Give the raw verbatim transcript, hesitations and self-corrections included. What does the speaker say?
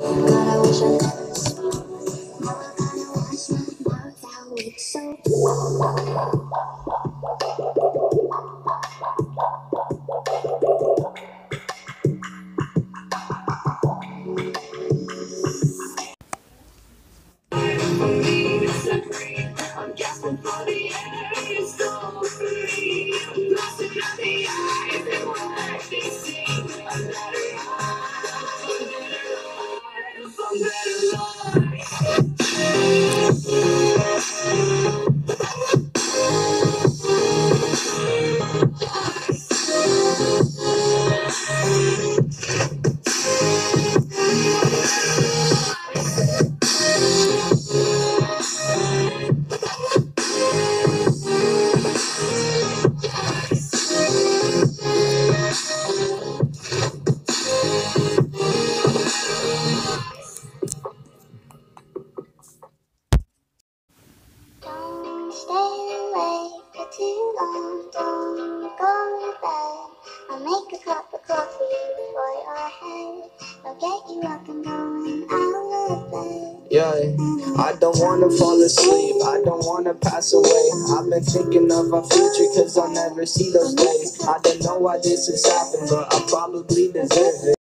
God, I wish I could smile. Now I gotta wash my mouth out with soap. I'm gasping for the air, it's so free. I'm lost in the eyes and what they see. I'm better off, I'm better off, I'm Don't stay awake for too long, don't go to bed. I'll make a cup of coffee for your head. I'll get you up and going out of bed. Yeah, I don't wanna fall asleep, I don't wanna pass away. I've been thinking of our future cause I'll never see those days. I don't know why this has happened, but I probably deserve it.